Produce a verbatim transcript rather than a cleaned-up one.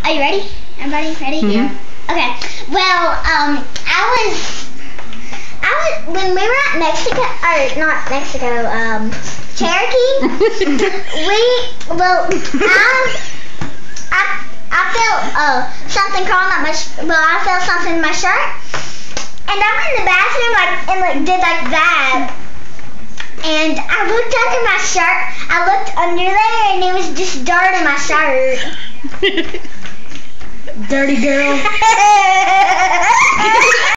Are you ready? Everybody ready? Mm-hmm. Yeah. Okay. Well, um, I was, I was when we were at Mexico, or not Mexico, um, Cherokee. we well, I, I, I felt uh something crawling up my, sh well, I felt something in my shirt, and I went in the bathroom like and like did like that. And I looked under my shirt. I looked under there, and it was just dirt in my shirt. Dirty girl.